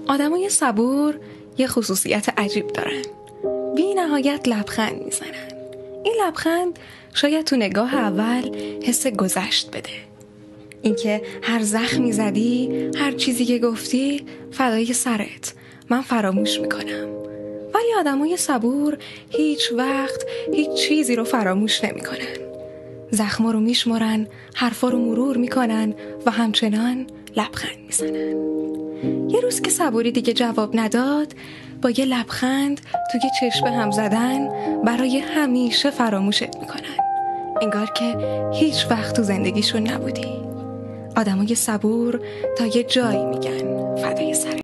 آدمای صبور یه خصوصیت عجیب دارن. بی نهایت لبخند میزنن. این لبخند شاید تو نگاه اول حس گذشت بده. اینکه هر زخمی زدی، هر چیزی که گفتی فدای سرت، من فراموش میکنم. ولی آدمای صبور هیچ وقت هیچ چیزی رو فراموش نمیکنن. زخما رو میشمرن، حرفا رو مرور میکنن و همچنان لبخند میزنن. یه روز که صبوری دیگه جواب نداد، با یه لبخند توی چشم هم زدن برای همیشه فراموشت میکنن. انگار که هیچ وقت تو زندگیشون نبودی. آدمای صبور تا یه جایی میگن فدای سرت.